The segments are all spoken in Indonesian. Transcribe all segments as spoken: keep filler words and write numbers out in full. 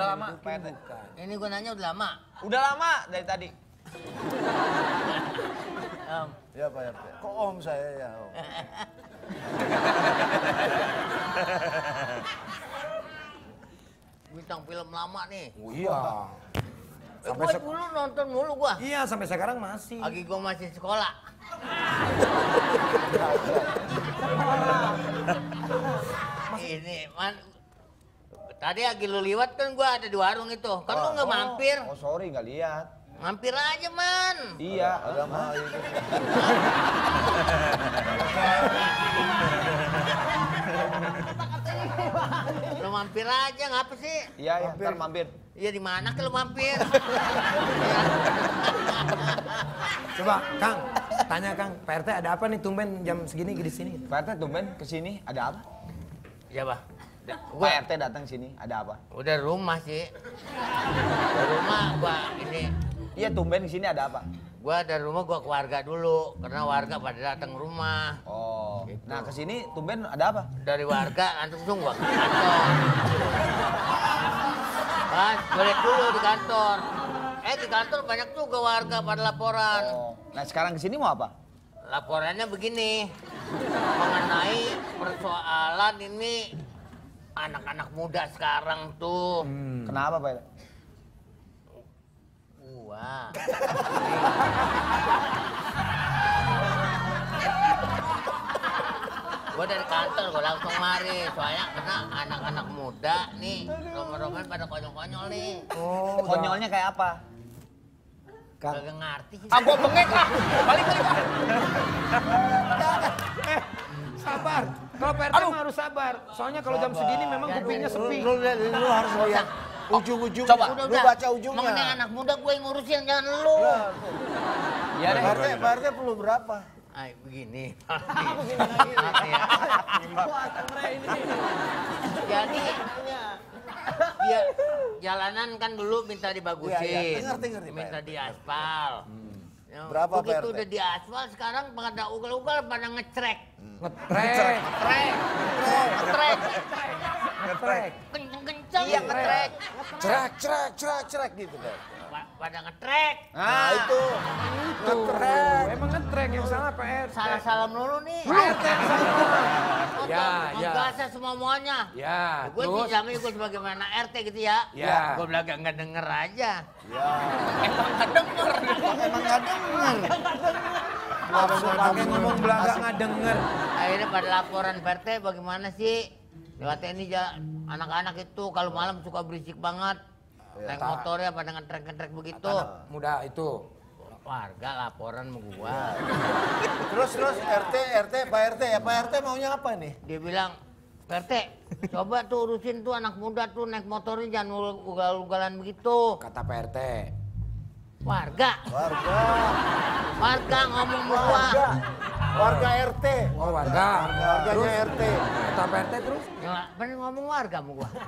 lama P R T? Ini gue nanya udah lama. Udah lama dari tadi. Om. Ya Pak R T. Kok om saya ya om? Bintang film lama nih. Oh, iya. Eh, gue dulu nonton mulu gua. Iya, sampai sekarang masih. Lagi gue masih sekolah. Ini man, tadi lagi lu liwat kan gua ada di warung itu. Kan lu nggak mampir? Oh sorry nggak lihat. Mampir aja man. Iya. Ada mah itu. Lu mampir aja ngapa sih? Iya, ya, ntar mampir. Iya di mana ke lu mampir? Coba, Kang, tanya Kang, P R T ada apa nih tumben jam segini di sini? P R T tumben kesini ada apa? Siapa? P R T datang sini ada apa? Udah rumah sih. Udah rumah gua ini. Iya tumben kesini ada apa? Gua dari rumah gua keluarga dulu karena warga pada datang rumah. Oh, Gitu. nah kesini tumben ada apa? Dari warga langsung gua ke kantor. Pas balik dulu di kantor. Eh di kantor banyak juga warga pada laporan. Oh, nah sekarang kesini mau apa? Laporannya begini mengenai persoalan ini anak-anak muda sekarang tuh. Hmm. Kenapa Pak? Wah. Gue dari kantor, gue langsung mari. Soalnya karena anak-anak muda nih, roman-roman pada konyol-konyol nih. Oh, Konyolnya kayak apa? Kang. Gak ngerti sih. Ah, gua bengek ah. Balik balik. Eh, sabar. Kalau P R T mah harus sabar. Soalnya kalau jam segini memang kupingnya sepi. Lu, lu, lu harus lihat ujung-ujungnya. Coba. Udah, Lu udah. baca ujungnya. Mengenai anak muda gue yang ngurusin, jangan lu. Iya deh. Pak R T, Pak R T perlu berapa? Ay, begini. Begini lagi. Maaf ya. Jadi dia jalanan kan dulu minta dibagusin, Iya, iya. Ngerti, ngerti, Pak minta R T. diaspal. Ya, Berapa, Pak begitu R T? udah diaspal sekarang pada ugal-ugal pada ngetrek, Ngetrek. ngetrek, ngetrek, Ngetrek. kenceng-kenceng Iya, ngetrek, Cerak, cerak, cerak, cerak gitu Pak. Pa- pada ngetrek. Nah itu. Ngetrek. Emang ngetrek yang salah P R T. Salah salam dulu nih. P R T yang salah. Ya, ya. Ngegasnya semua muanya. Ya, Gue sih terus. jamin gue sebagaimana R T gitu ya. Ya. Gue bilang nggak denger aja. Ya. Emang nggak denger. Emang nggak denger. Langsung pakai ngomong Belanda nggak denger. Akhirnya pada laporan P R T bagaimana sih? Lewat ini ja, anak-anak itu kalau malam suka berisik banget. Naik motornya pada ngetrek-ngetrek begitu. Muda itu. Warga laporan sama gua. Terus terus R T, R T, Pak R T ya. Pak R T maunya apa nih? Dia bilang, P R T, coba tuh urusin tuh anak muda tuh naik motornya jangan ugal-ugalan begitu. Kata P R T. Warga, Warga. warga ngomong sama gua. Warga. Warga R T. Oh warga. Warganya R T. Kata P R T terus. Ya, bener ngomong warga sama gua.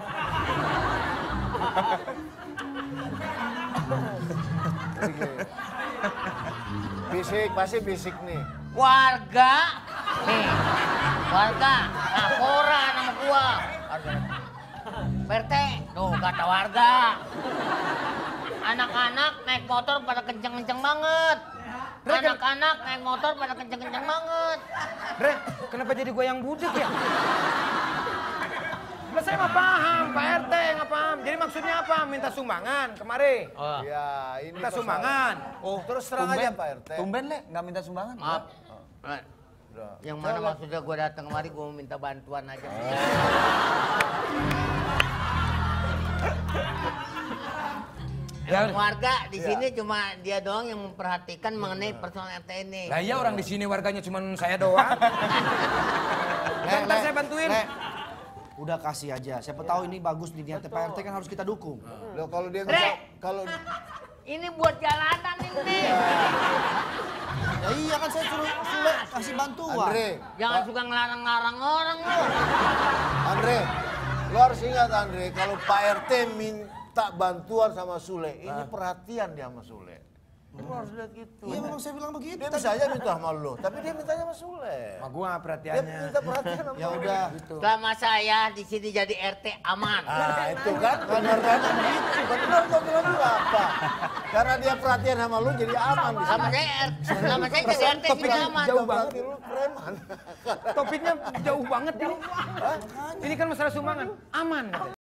Bisik, pasti bisik nih. Warga, nih, warga, laporan sama gua. Warga. P R T, tuh kata warga. Anak-anak naik motor pada kenceng-kenceng banget. Anak-anak naik motor pada kenceng-kenceng banget. Re, kenapa jadi gue yang budek ya? Lah saya nggak paham, Pak R T nggak paham. Jadi maksudnya apa? Minta sumbangan kemari. Oh, Ya, ini Minta persoalan. sumbangan. Oh, terus terang aja Pak R T. Tumben le, nggak minta sumbangan. maaf. Udah. Yang mana maksudnya gua datang kemari gua mau minta bantuan aja. Ya, Yang warga di sini cuma dia doang yang memperhatikan mengenai persoalan R T ini. lah iya orang di sini warganya cuma saya doang. Bentar saya bantuin. Le, udah kasih aja. Siapa tahu ini bagus di niatnya Pak R T kan harus kita dukung. Loh, kalau dia Re. bisa, kalau Ini buat jalanan ini. Ya iya kan saya suruh Sule kasih bantuan. Andre, Jangan suka ngelarang-larang orang lu. Andre, lo harus ingat Andre, kalau Pak R T minta bantuan sama Sule, ini perhatian dia sama Sule. Lu harus lihat gitu. Iya memang saya bilang begitu. Dia bisa aja minta sama lu, tapi dia mintanya sama Sule. Sama gua Dia perhatiannya. minta perhatian sama Ya lu. udah. Selama saya di sini jadi R T aman. Ah, itu kan benar kan gitu. Benar kok bilang itu apa? Karena dia perhatian sama lu jadi aman di Selama sana. saya R- selama saya jadi R T Topiknya sudah aman. jauh banget. Berarti lu preman. Topiknya jauh banget ini. Ini kan masalah sumbangan. Aman katanya.